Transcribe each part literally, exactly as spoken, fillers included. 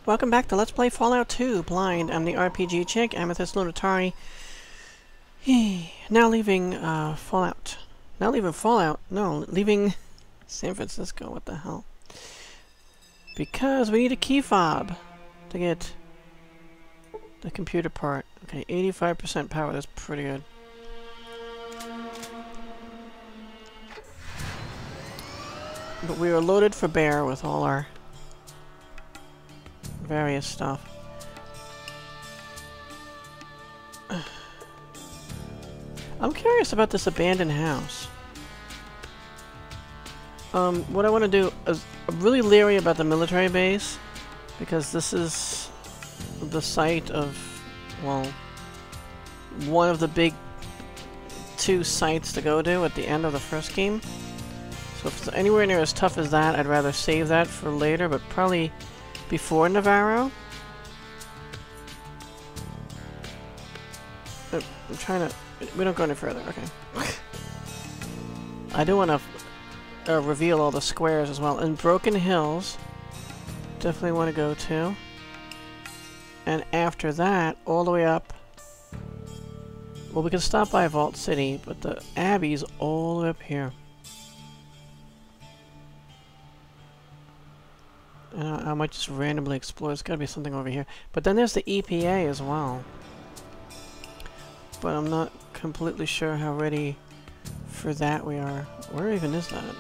Welcome back to Let's Play Fallout two Blind. I'm the R P G chick, Amethyst Lunatari. Now leaving uh, Fallout. Now leaving Fallout. No, leaving San Francisco. What the hell? Because we need a key fob to get the computer part. Okay, eighty-five percent power. That's pretty good. But we are loaded for bear with all our various stuff. I'm curious about this abandoned house. Um, what I want to do is I'm really leery about the military base because this is the site of, well, one of the big two sites to go to at the end of the first game. So if it's anywhere near as tough as that, I'd rather save that for later, but probably before Navarro. Uh, I'm trying to... We don't go any further, okay. I do want to uh, reveal all the squares as well. And Broken Hills, definitely want to go to. And after that, all the way up... Well, we can stop by Vault City, but the Abbey's all the way up here. Uh, I might just randomly explore. There's got to be something over here. But then there's the E P A as well. But I'm not completely sure how ready for that we are. Where even is that?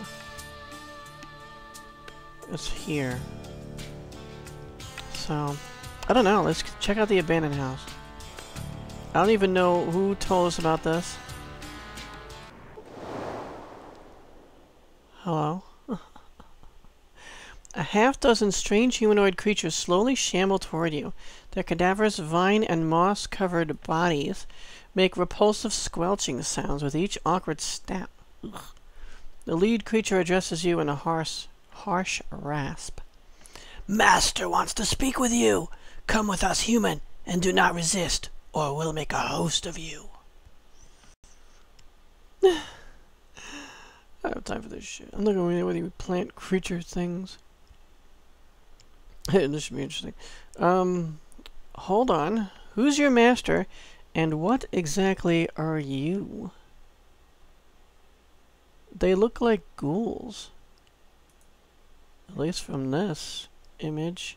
It's here. So, I don't know. Let's check out the abandoned house. I don't even know who told us about this. Hello? A half-dozen strange humanoid creatures slowly shamble toward you. Their cadaverous vine and moss-covered bodies make repulsive squelching sounds with each awkward step. Ugh. The lead creature addresses you in a harsh, harsh rasp. Master wants to speak with you. Come with us, human, and do not resist, or we'll make a host of you. I don't have time for this shit. I'm not going anywhere with you plant creature things. This should be interesting. Um, hold on. Who's your master, and what exactly are you? They look like ghouls. At least from this image.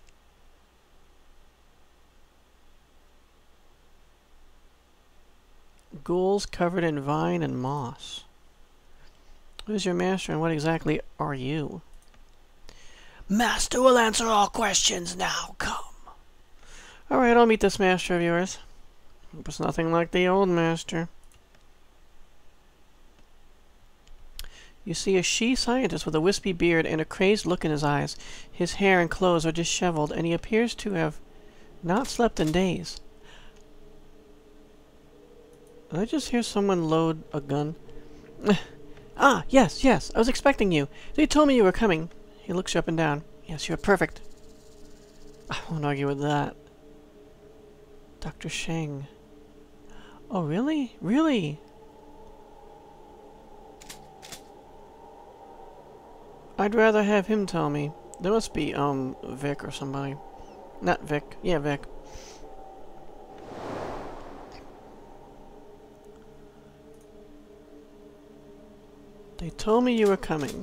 Ghouls covered in vine and moss. Who's your master, and what exactly are you? Master will answer all questions now. Come. Alright, I'll meet this master of yours. Hope it's nothing like the old master. You see a she-scientist with a wispy beard and a crazed look in his eyes. His hair and clothes are disheveled, and he appears to have not slept in days. Did I just hear someone load a gun? Ah, yes, yes, I was expecting you. They told me you were coming. He looks you up and down. Yes, you're perfect. I won't argue with that. Doctor Sheng. Oh, really? Really? I'd rather have him tell me. There must be, um, Vic or somebody. Not Vic. Yeah, Vic. They told me you were coming.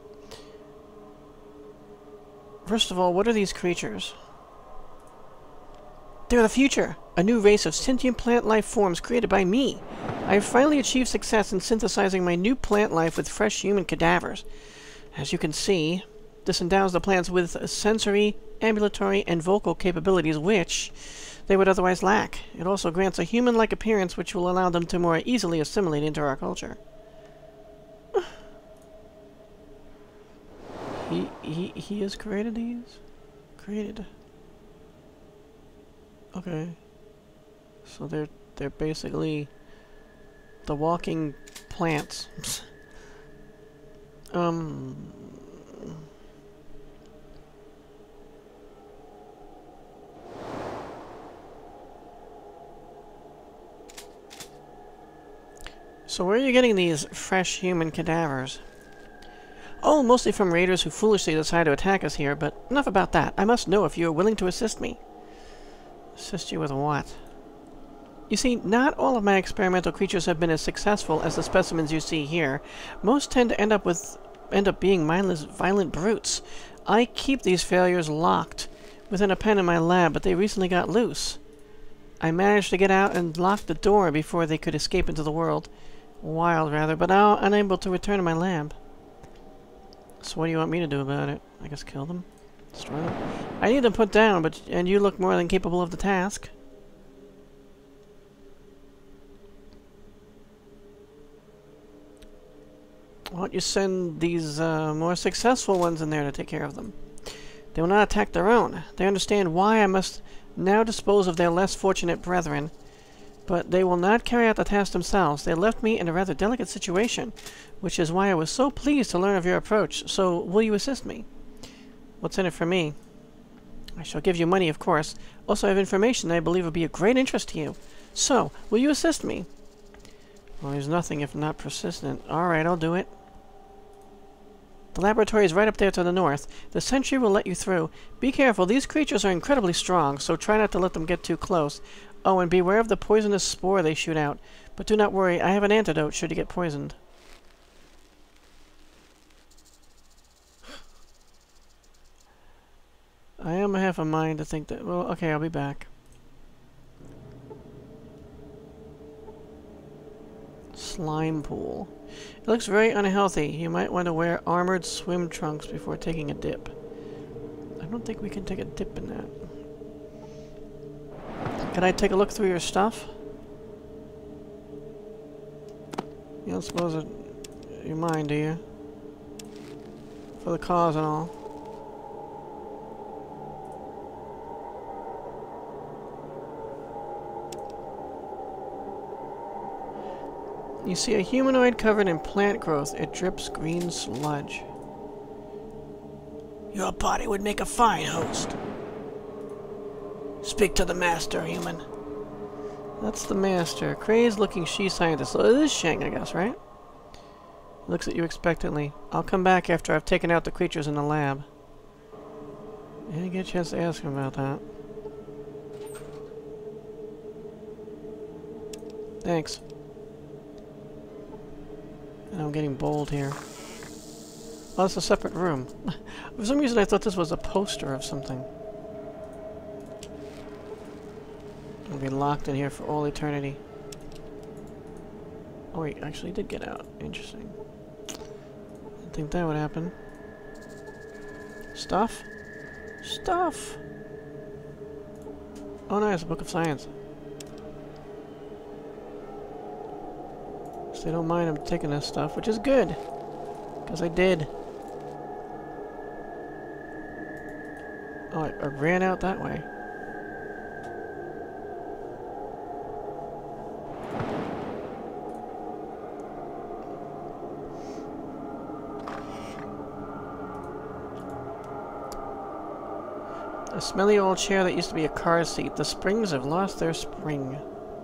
First of all, what are these creatures? They're the future! A new race of sentient plant life forms created by me. I have finally achieved success in synthesizing my new plant life with fresh human cadavers. As you can see, this endows the plants with sensory, ambulatory, and vocal capabilities which they would otherwise lack. It also grants a human-like appearance which will allow them to more easily assimilate into our culture. He, he, he has created these? Created. Okay. So they're, they're basically the walking plants. um... So where are you getting these fresh human cadavers? Oh, mostly from raiders who foolishly decide to attack us here, but enough about that. I must know if you are willing to assist me. Assist you with what? You see, not all of my experimental creatures have been as successful as the specimens you see here. Most tend to end up with end up being mindless, violent brutes. I keep these failures locked within a pen in my lab, but they recently got loose. I managed to get out and lock the door before they could escape into the world. Wild, rather, but now unable to return to my lab. So what do you want me to do about it? I guess kill them? Destroy them? I need them put down, but and you look more than capable of the task. Why don't you send these uh, more successful ones in there to take care of them? They will not attack their own. They understand why I must now dispose of their less fortunate brethren, but they will not carry out the task themselves. They left me in a rather delicate situation, which is why I was so pleased to learn of your approach. So, will you assist me? What's in it for me? I shall give you money, of course. Also, I have information that I believe will be of great interest to you. So, will you assist me? Well, there's nothing if not persistent. Alright, I'll do it. The laboratory is right up there to the north. The sentry will let you through. Be careful, these creatures are incredibly strong, so try not to let them get too close. Oh, and beware of the poisonous spore they shoot out. But do not worry, I have an antidote should you get poisoned. I am half a mind to think that... Well, okay, I'll be back. Slime pool. It looks very unhealthy. You might want to wear armored swim trunks before taking a dip. I don't think we can take a dip in that. Can I take a look through your stuff? You don't suppose it, you mind, do you? For the cause and all. You see a humanoid covered in plant growth. It drips green sludge. Your body would make a fine host. Speak to the master, human. That's the master. Crazed-looking she-scientist. So it is Shang, I guess, right? Looks at you expectantly. I'll come back after I've taken out the creatures in the lab. I didn't get a chance to ask him about that. Thanks. I'm getting bold here. Oh, it's a separate room. For some reason I thought this was a poster of something. I'll be locked in here for all eternity. Oh wait, actually did get out. Interesting. Didn't think that would happen. Stuff? Stuff! Oh nice, a book of science. They don't mind I'm taking this stuff, which is good, because I did. Oh, I, I ran out that way. A smelly old chair that used to be a car seat. The springs have lost their spring.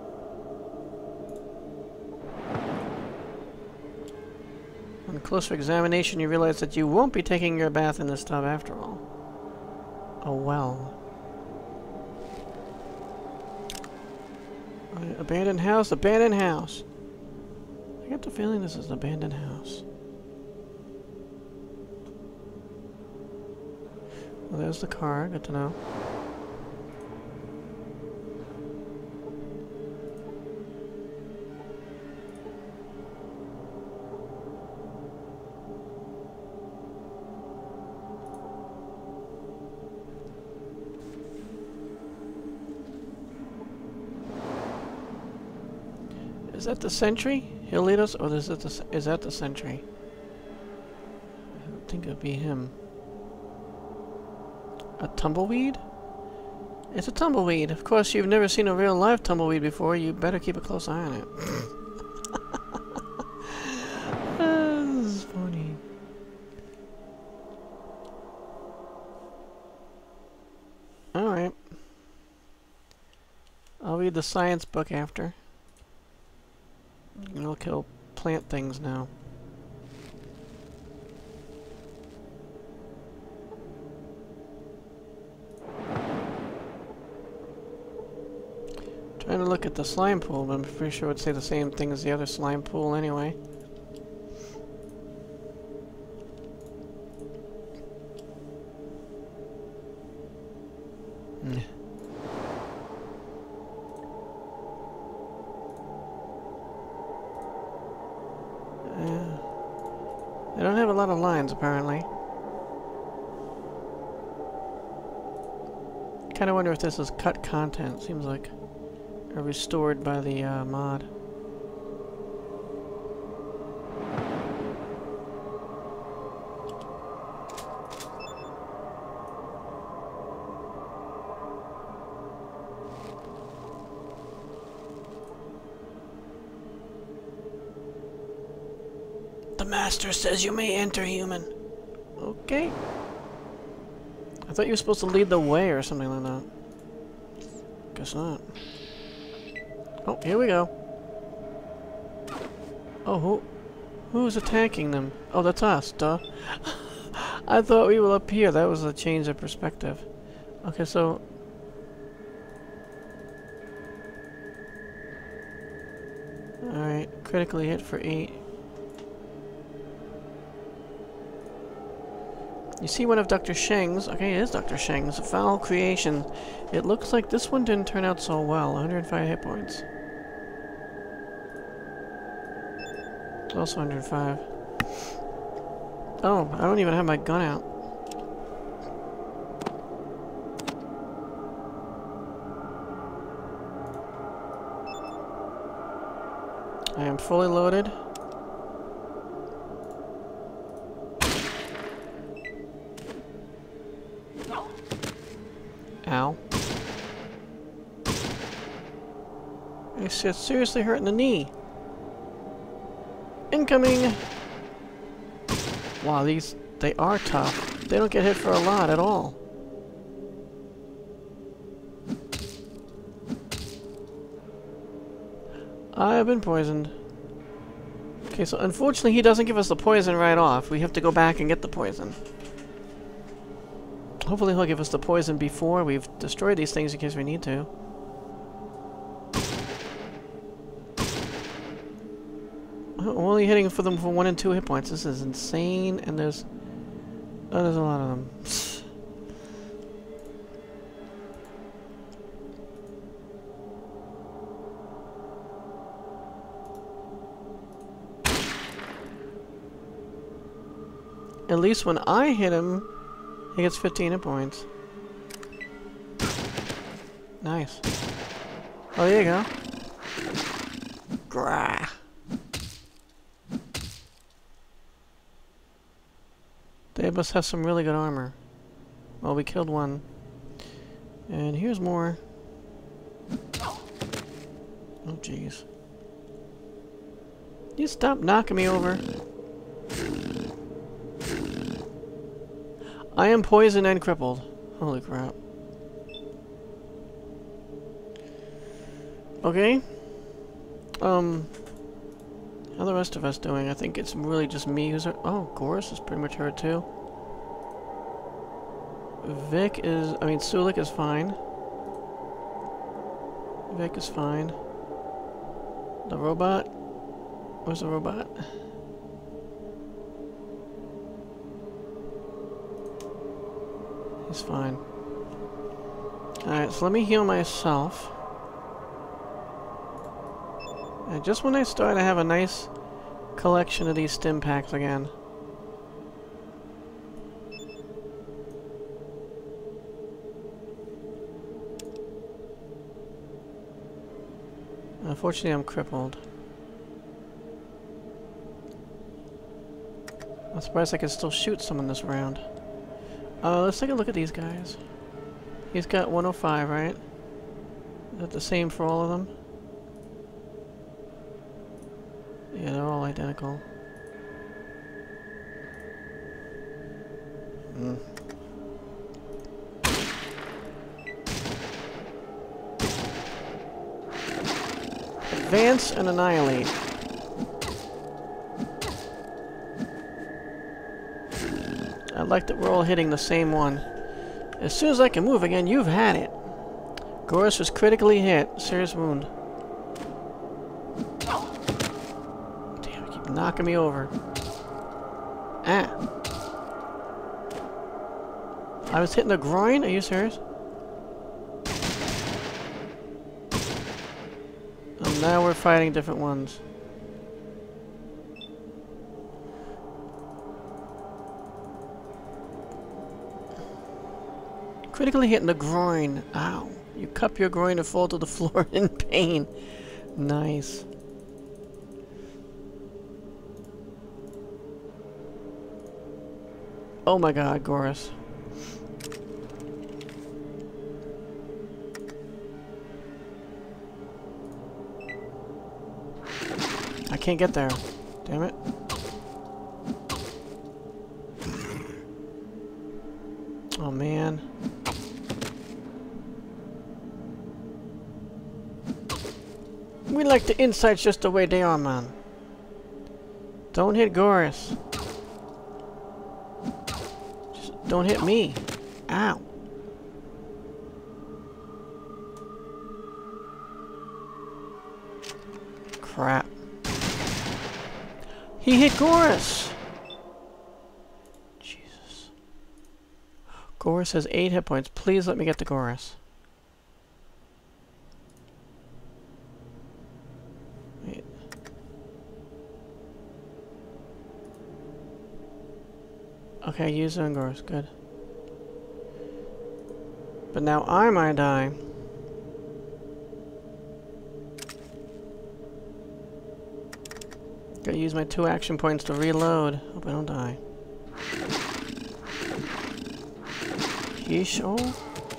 On closer examination, you realize that you won't be taking your bath in this tub after all. A well. Uh, abandoned house, abandoned house. I get the feeling this is an abandoned house. Well, there's the car. Good to know. Is that the sentry? He'll lead us, or is that the, is that the sentry? I don't think it'd be him. A tumbleweed? It's a tumbleweed. Of course, you've never seen a real live tumbleweed before. You better keep a close eye on it. This is funny. Alright. I'll read the science book after. And I'll kill plant things now. to look at the slime pool, but I'm pretty sure it would say the same thing as the other slime pool anyway. Mm. Uh, they don't have a lot of lines, apparently. Kind of wonder if this is cut content. Seems like or restored by the uh, mod. The master says you may enter, human. Okay. I thought you were supposed to lead the way or something like that. Guess not. Oh, here we go. Oh, who, who's attacking them? Oh, that's us, duh. I thought we were up here. That was a change of perspective. Okay, so... Alright, critically hit for eight. You see one of Doctor Sheng's, okay, it is Doctor Sheng's, foul creation. It looks like this one didn't turn out so well. one hundred five hit points. It's also one hundred five. Oh, I don't even have my gun out. I am fully loaded. Ow. It's it's seriously hurting the knee. Incoming! Wow, these, they are tough. They don't get hit for a lot at all. I've been poisoned. Okay, so unfortunately he doesn't give us the poison right off. We have to go back and get the poison. Hopefully he'll give us the poison before we've destroyed these things in case we need to. I'm only hitting for them for one and two hit points. This is insane, and there's... Oh, there's a lot of them. At least when I hit him, he gets fifteen hit points. Nice. Oh, there you go. Grah. They must have some really good armor. Well, we killed one. And here's more. Oh, jeez. You stop knocking me over. I am poisoned and crippled. Holy crap. Okay. Um... How are the rest of us doing? I think it's really just me who's hurt. Oh, Goris is pretty much hurt too. Vic is... I mean, Sulik is fine. Vic is fine. The robot? Where's the robot? He's fine. Alright, so let me heal myself. And just when I start, I have a nice collection of these stim packs again. Unfortunately, I'm crippled. I'm surprised I can still shoot someone this round. Uh, let's take a look at these guys. He's got one oh five, right? Is that the same for all of them? Yeah, they're all identical. Mm. Advance and annihilate. I like that we're all hitting the same one. As soon as I can move again, you've had it. Goris was critically hit. Serious wound. knocking me over. Ah. I was hitting the groin? Are you serious? And now we're fighting different ones. Critically hitting the groin. Ow. You cup your groin and fall to the floor in pain. Nice. Oh my god, Goris. I can't get there. Damn it. Oh man. We like the insides just the way they are, man. Don't hit Goris. Just don't hit me. Ow. Crap. He hit Goris! Jesus. Goris has eight hit points. Please let me get the Goris. Wait. Okay, use it on Goris. Good. But now I might die. Gotta use my two action points to reload. Hope I don't die. Yeesh. Oh.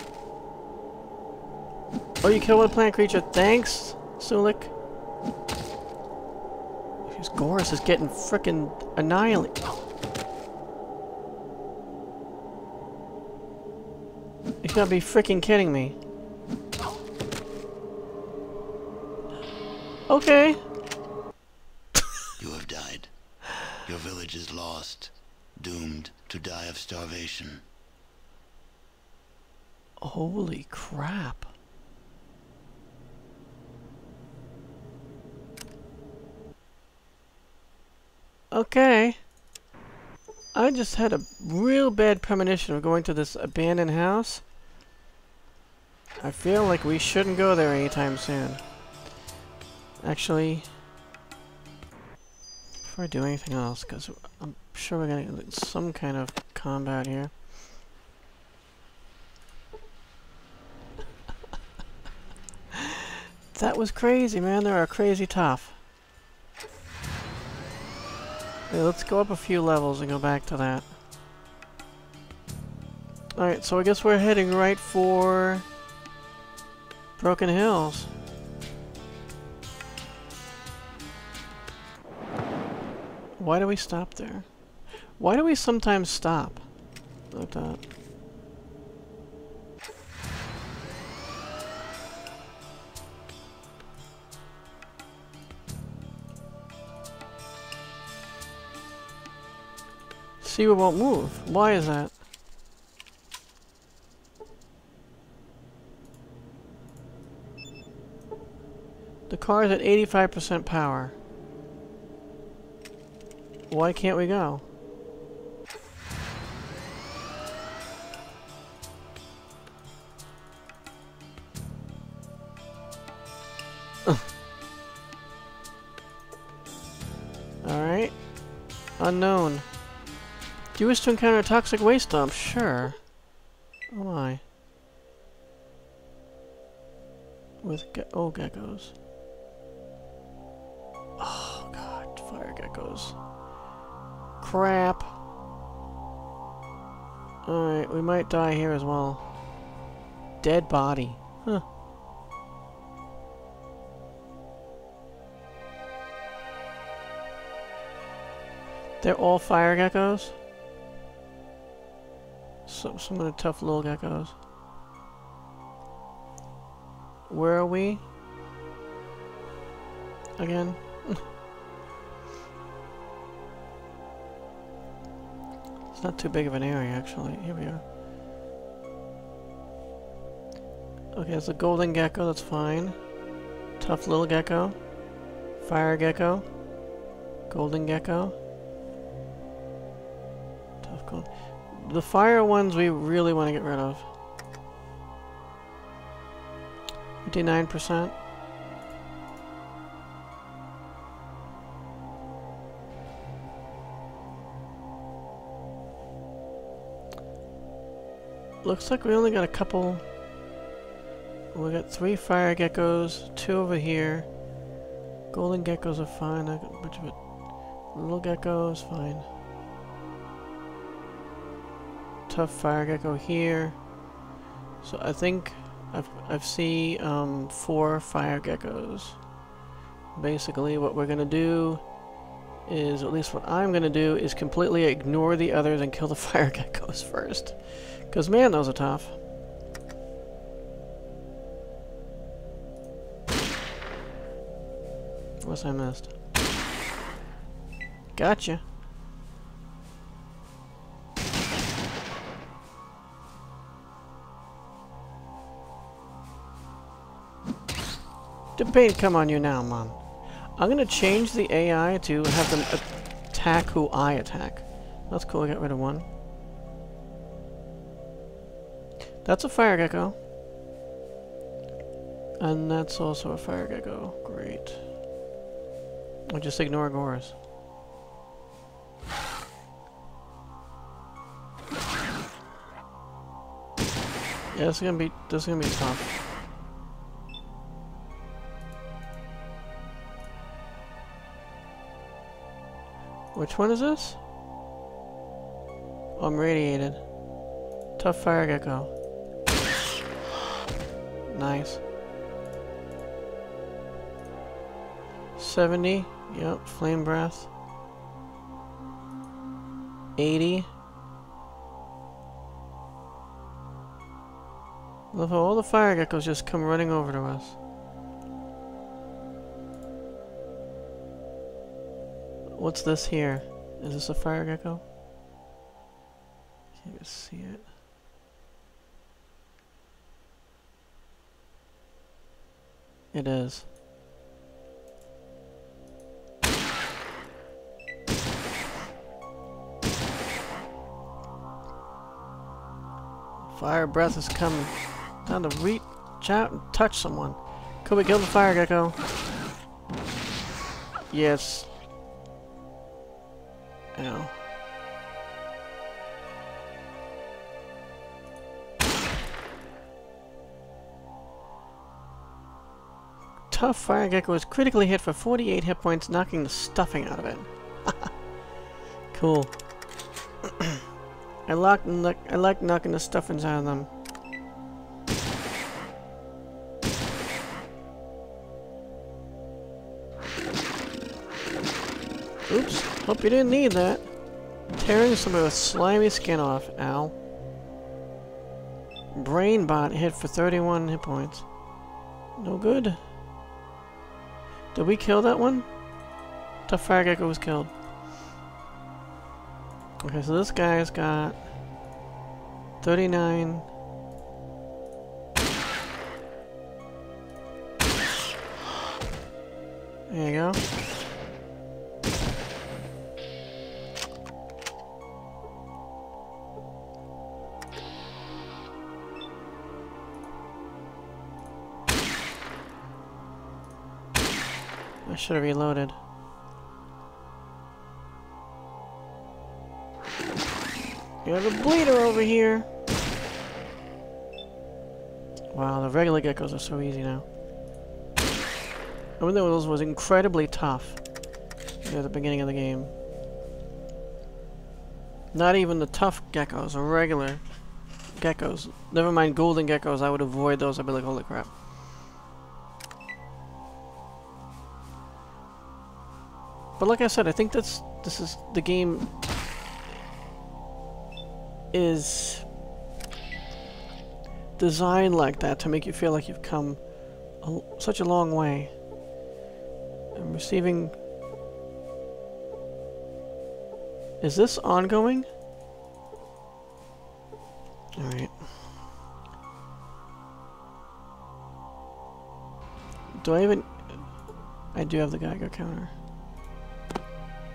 Oh, you killed one plant creature. Thanks, Sulik. This Goris is getting frickin' annihilated. You gotta be frickin' kidding me. Okay. You have died. Your village is lost, doomed to die of starvation. Holy crap. Okay. I just had a real bad premonition of going to this abandoned house. I feel like we shouldn't go there anytime soon. Actually, before I do anything else, because I'm sure we're gonna get some kind of combat here. That was crazy, man. They are crazy tough. Okay, let's go up a few levels and go back to that. Alright, so I guess we're heading right for Broken Hills. Why do we stop there? Why do we sometimes stop like that? Seaweed won't move. Why is that? The car is at eighty-five percent power. Why can't we go? Alright. Unknown. Do you wish to encounter a toxic waste dump? Sure. Oh my. With ge oh geckos. Oh god, fire geckos. Crap. Alright, we might die here as well. Dead body. Huh. They're all fire geckos? Some, some of the tough little geckos. Where are we? Again? It's not too big of an area, actually. Here we are. Okay, it's a golden gecko, that's fine. Tough little gecko. Fire gecko. Golden gecko. Tough gold. The fire ones we really want to get rid of. fifty-nine percent. Looks like we only got a couple. We got three fire geckos, two over here. Golden geckos are fine. I got a bunch of it. Little geckos, fine. Tough fire gecko here. So I think I've I've seen um, four fire geckos. Basically, what we're gonna do is, at least what I'm gonna do, is completely ignore the others and kill the fire geckos first. Because, man, those are tough. What's I missed? Gotcha. The paint come on you now, man. I'm gonna change the A I to have them attack who I attack. That's cool, I got rid of one. That's a fire gecko. And that's also a fire gecko. Great. I'll just ignore Gore's. Yeah, this is gonna be this is gonna be tough. Which one is this? Oh, I'm radiated. Tough fire gecko. Nice. seventy. Yep, flame breath. eighty. Love how all the fire geckos just come running over to us. What's this here? Is this a fire gecko? Can't even see it. It is. Fire breath is coming. Time to reach out and touch someone. Could we kill the fire gecko? Yes. Ow. Tough fire gecko is critically hit for forty-eight hit points, knocking the stuffing out of it. Cool. I like I like knocking the stuffings out of them. Oops. Hope you didn't need that. Tearing somebody with slimy skin off. Ow. Brain bot hit for thirty-one hit points. No good. Did we kill that one? Tough fire gecko was killed. Okay, so this guy's got thirty-nine. There you go. I should have reloaded. You have a bleeder over here. Wow, the regular geckos are so easy now. I mean, those was incredibly tough at the beginning of the game. Not even the tough geckos, the regular geckos. Never mind golden geckos, I would avoid those. I'd be like, holy crap. But like I said, I think that's this is the game is designed like that to make you feel like you've come a, such a long way. I'm receiving. Is this ongoing? All right. Do I even? I do have the Geiger counter.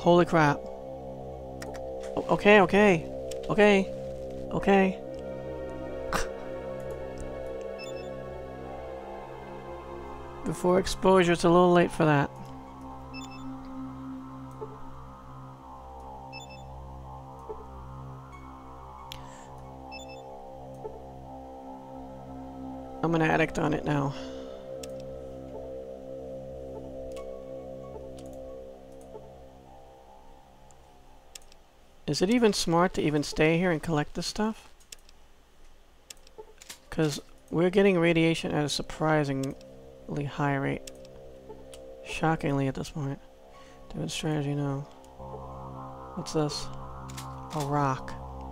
Holy crap. O okay, okay. Okay. Okay. Before exposure, it's a little late for that. I'm an addict on it now. Is it even smart to even stay here and collect this stuff? Because we're getting radiation at a surprisingly high rate. Shockingly at this point. Doing strategy now. What's this? A rock.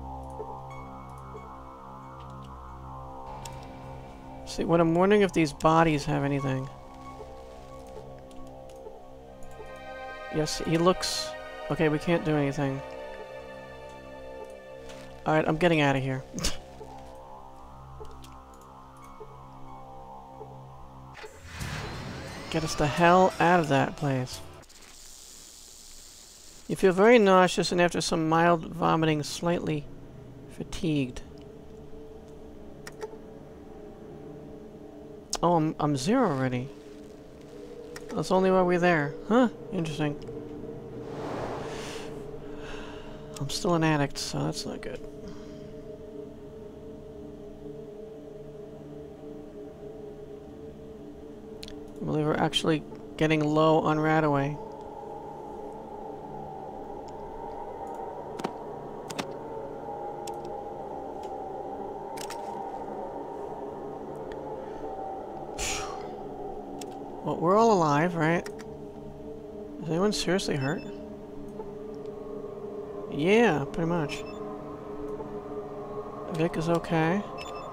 See, what I'm wondering if these bodies have anything. Yes, he looks... Okay, we can't do anything. Alright, I'm getting out of here. Get us the hell out of that place. You feel very nauseous and after some mild vomiting, slightly fatigued. Oh, I'm, I'm zero already. That's only why we're there. Huh? Interesting. I'm still an addict, so that's not good. I believe we're actually getting low on Radaway. Well, we're all alive, right? Is anyone seriously hurt? Yeah, pretty much. Vic is okay.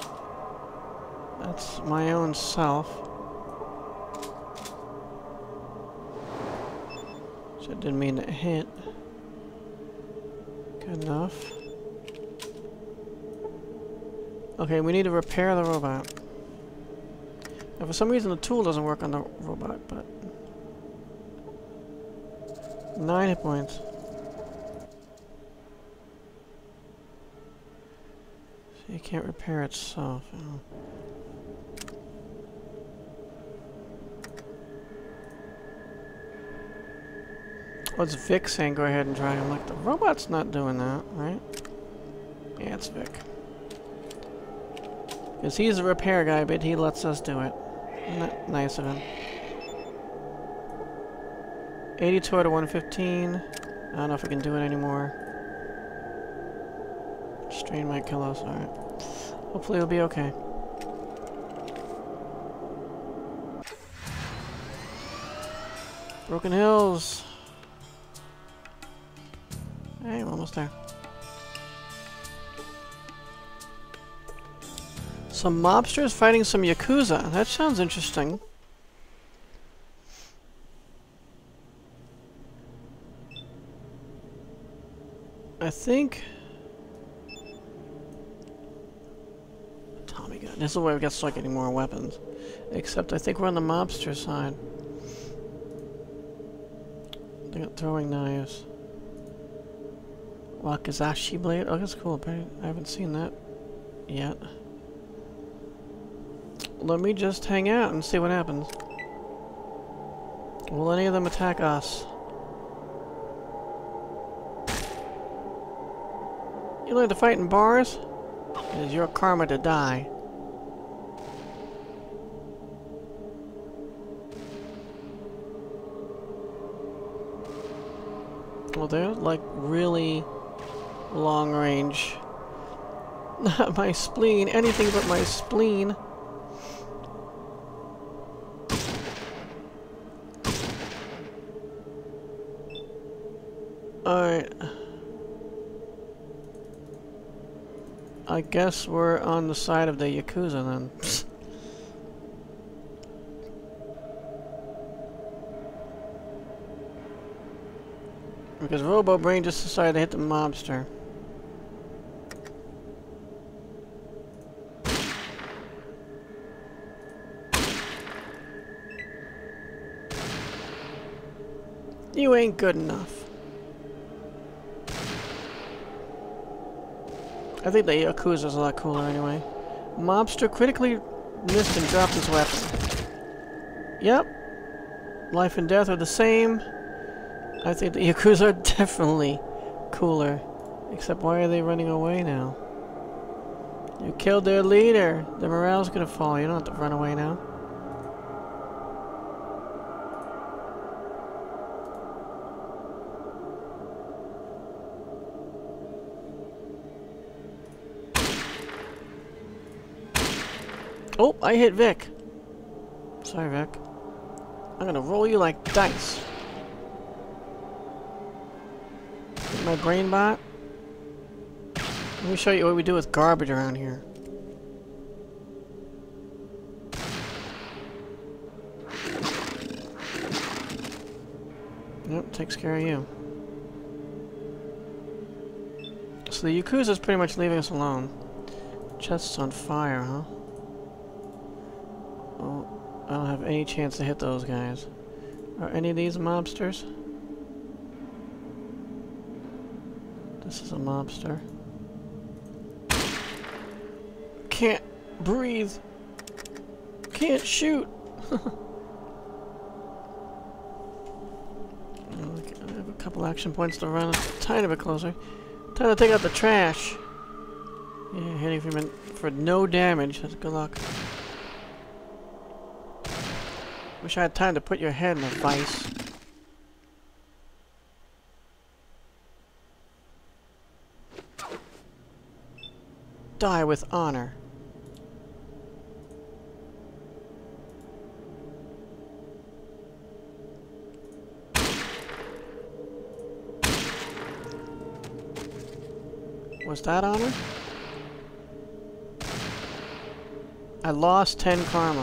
That's my own self. I didn't mean to hit. Good enough. Okay, we need to repair the robot. Now, for some reason the tool doesn't work on the robot, but... Nine hit points. So you can't repair itself. Oh. What's Vic saying? Go ahead and try. I'm like, the robot's not doing that, right? Yeah, it's Vic. Because he's a repair guy, but he lets us do it. Isn't that nice of him? eighty-two out of one fifteen. I don't know if we can do it anymore. Strain might kill us. Alright. Hopefully it'll be okay. Broken Hills. Hey, we're almost there. Some mobsters fighting some Yakuza. That sounds interesting. I think... Tommy gun. This is where we get stuck getting more weapons. Except I think we're on the mobster side. They got throwing knives. Wakizashi blade. Oh, that's cool. I haven't seen that yet. Let me just hang out and see what happens. Will any of them attack us? You learn to fight in bars? It is your karma to die. Well, they're like really long range. Not my spleen. Anything but my spleen. Alright. I guess we're on the side of the Yakuza then. Because Robo Brain just decided to hit the mobster. You ain't good enough. I think the Yakuza's a lot cooler anyway. Mobster critically missed and dropped his weapon. Yep. Life and death are the same. I think the Yakuza are definitely cooler. Except why are they running away now? You killed their leader. Their morale's gonna fall. You don't have to run away now. Oh, I hit Vic. Sorry, Vic. I'm gonna roll you like dice. Get my brain bot. Let me show you what we do with garbage around here. Yep, takes care of you. So the Yakuza's pretty much leaving us alone. Chest's on fire, huh? Oh, I don't have any chance to hit those guys. Are any of these mobsters? This is a mobster. Can't breathe. Can't shoot. I have a couple action points to run a tiny bit closer. Time to take out the trash. Yeah, hitting for, for no damage. That's good luck. Wish I had time to put your head in a vice. Die with honor. Was that honor? I lost ten karma.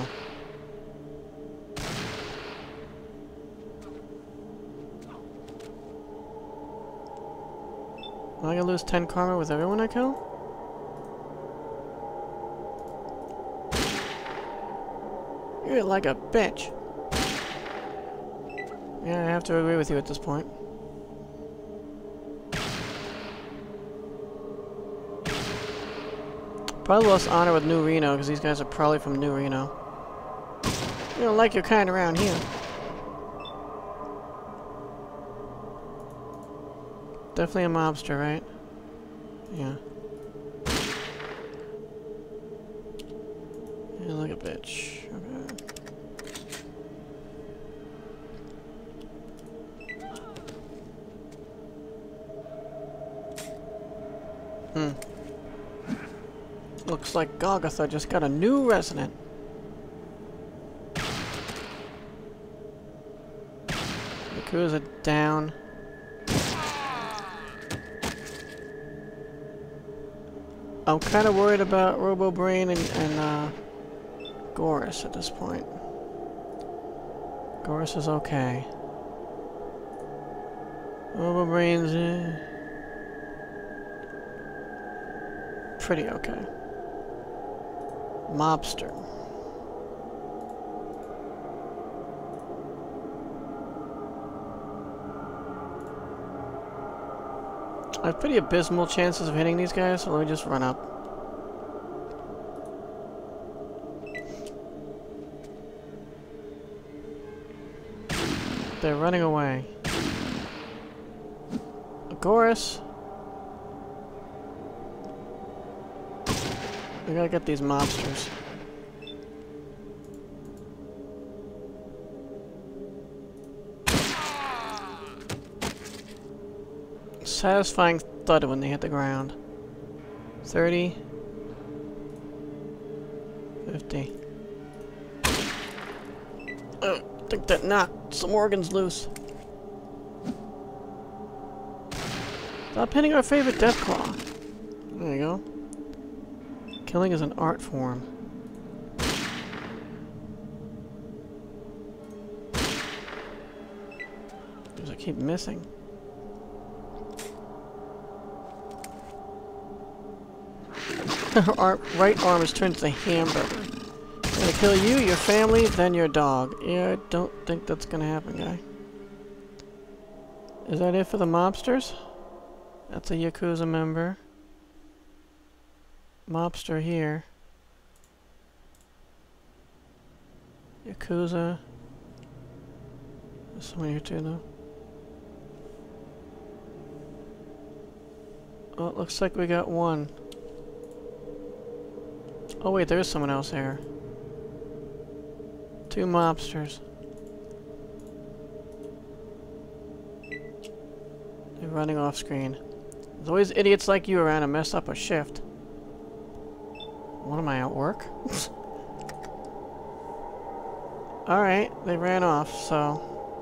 Am I gonna lose ten karma with everyone I kill? You're like a bitch. Yeah, I have to agree with you at this point. Probably lost honor with New Reno, because these guys are probably from New Reno. You don't like your kind around here. Definitely a mobster, right? Yeah. Yeah, like a bitch. Okay. Hmm. Looks like Golgotha just got a new resident. Yakuza down. I'm kind of worried about Robo Brain and, and uh, Goris at this point. Goris is okay. Robo Brain's eh, pretty okay. Mobster. I have pretty abysmal chances of hitting these guys, so let me just run up. They're running away. Agoras. We gotta get these mobsters. Satisfying thud when they hit the ground. thirty. fifty. Oh, I think that knocked some organs loose. Stop hitting our favorite Deathclaw. There you go. Killing is an art form. Because I keep missing. Our right arm is turned to a hamburger. I'm gonna kill you, your family, then your dog. Yeah, I don't think that's gonna happen, guy. Is that it for the mobsters? That's a Yakuza member. mobster here. Yakuza. There's someone here too, though. Oh, it looks like we got one. Oh wait, there's someone else here. Two mobsters. They're running off screen. There's always idiots like you around to mess up a shift. What am I, at work? Alright, they ran off, so...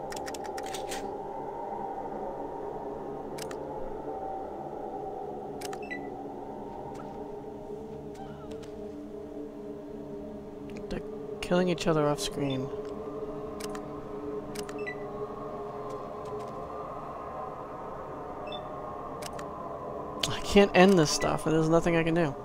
They're killing each other off screen. I can't end this stuff, and there's nothing I can do.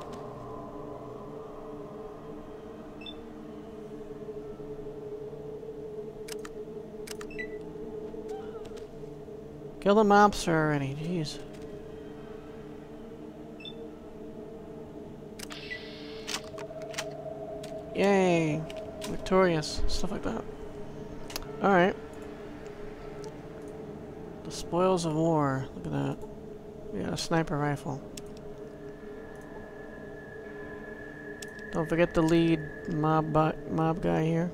Kill the mobster already, jeez. Yay! Victorious, stuff like that. Alright. The spoils of war, look at that. We got a sniper rifle. Don't forget the lead mob mob guy here.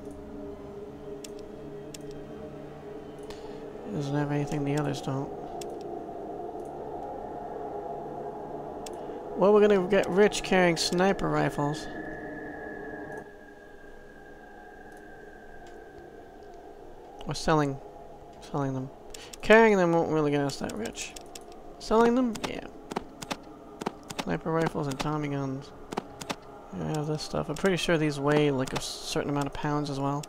Doesn't have anything the others don't. Well, we're gonna get rich carrying sniper rifles. Or selling. Selling them. Carrying them won't really get us that rich. Selling them? Yeah. Sniper rifles and Tommy guns. I have this stuff. I'm pretty sure these weigh like a certain amount of pounds as well.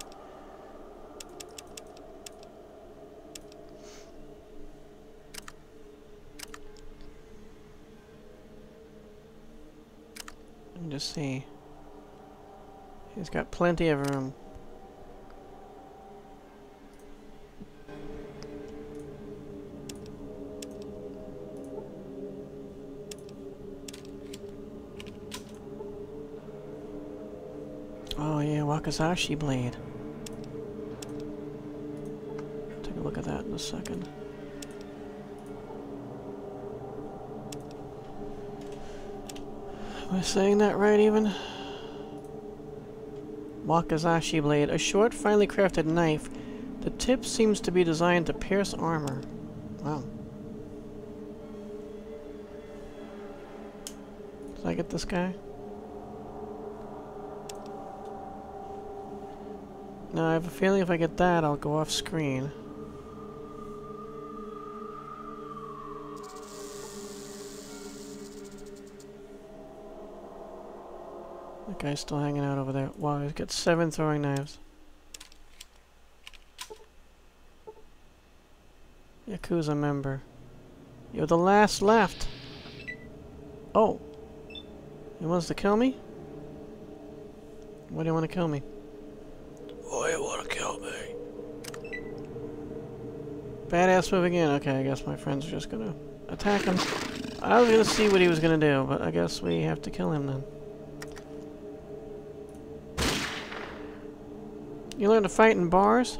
Let me just see. He's got plenty of room. Oh yeah, Wakazashi blade. Take a look at that in a second. Am I saying that right even? Wakazashi blade. A short, finely crafted knife. The tip seems to be designed to pierce armor. Wow. Did I get this guy? No, I have a feeling if I get that, I'll go off screen. That guy's still hanging out over there. Wow, he's got seven throwing knives. Yakuza member. You're the last left. Oh. He wants to kill me? Why do you want to kill me? Why do you want to kill me? Badass move again. Okay, I guess my friends are just gonna attack him. I was gonna see what he was gonna do, but I guess we have to kill him then. You learn to fight in bars?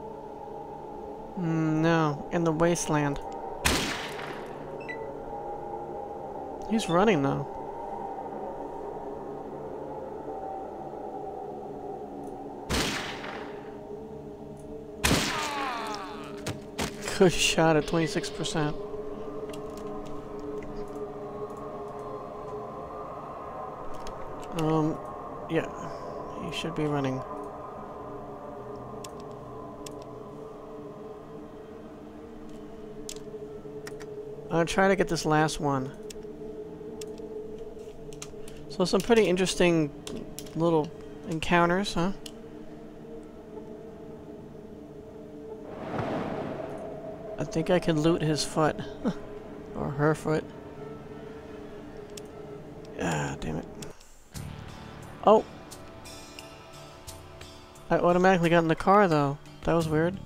Mm, no, in the Wasteland. He's running though. Good shot at twenty-six percent. Um, yeah, he should be running. I'll try to get this last one. So some pretty interesting little encounters, huh? I think I can loot his foot. Or her foot. Ah, damn it. Oh! I automatically got in the car though. That was weird.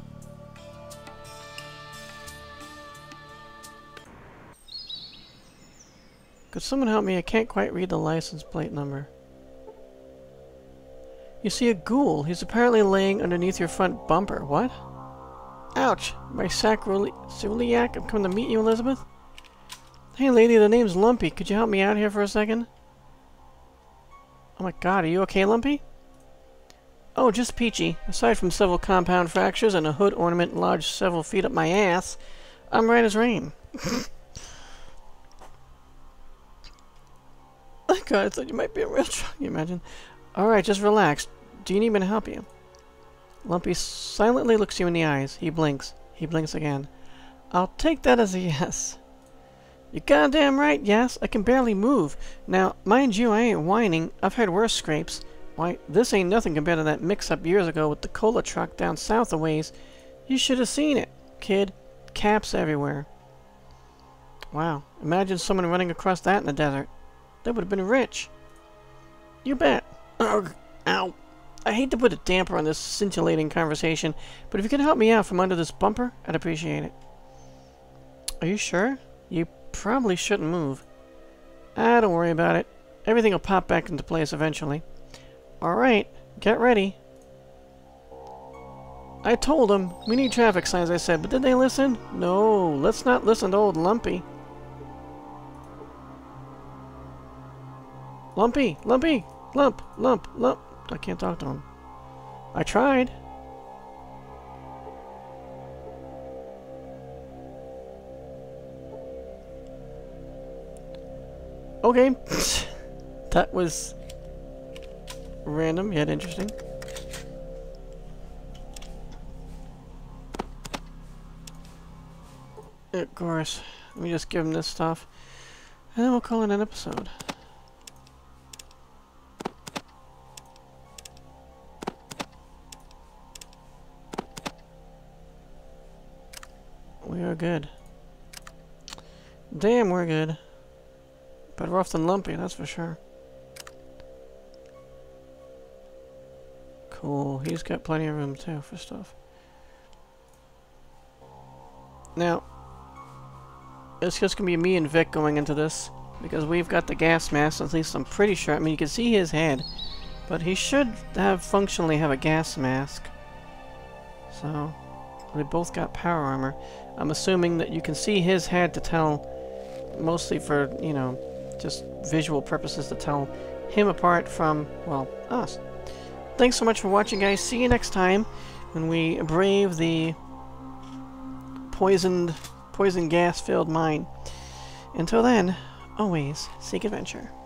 Could someone help me? I can't quite read the license plate number. You see a ghoul. He's apparently laying underneath your front bumper. What? Ouch! My sacroiliac. I'm coming to meet you, Elizabeth. Hey, lady, the name's Lumpy. Could you help me out here for a second? Oh my god, are you okay, Lumpy? Oh, just peachy. Aside from several compound fractures and a hood ornament lodged several feet up my ass, I'm right as rain. Oh god, I thought you might be in real trouble. Can you imagine? Alright, just relax. Do you need me to help you? Lumpy silently looks you in the eyes. He blinks. He blinks again. I'll take that as a yes. You're goddamn right, yes. I can barely move. Now, mind you, I ain't whining. I've had worse scrapes. Why, this ain't nothing compared to that mix-up years ago with the cola truck down south a ways. You should have seen it, kid. Caps everywhere. Wow. Imagine someone running across that in the desert. They would have been rich. You bet. Ugh. Ow. I hate to put a damper on this scintillating conversation, but if you could help me out from under this bumper, I'd appreciate it. Are you sure? You probably shouldn't move. Ah, don't worry about it. Everything will pop back into place eventually. Alright, get ready. I told them. We need traffic signs, I said, but did they listen? No, let's not listen to old Lumpy. Lumpy! Lumpy! Lump! Lump! Lump! I can't talk to him. I tried. Okay. That was random yet interesting. Of course. Let me just give him this stuff. And then we'll call it an episode. We are good. Damn, we're good. Better off than Lumpy, that's for sure. Cool. He's got plenty of room, too, for stuff. Now, it's just going to be me and Vic going into this, because we've got the gas mask, at least I'm pretty sure. I mean, you can see his head, but he should have functionally have a gas mask. So, they both got power armor. I'm assuming that you can see his head to tell, mostly for, you know, just visual purposes, to tell him apart from, well, us. Thanks so much for watching, guys. See you next time when we brave the poisoned, poison gas-filled mine. Until then, always seek adventure.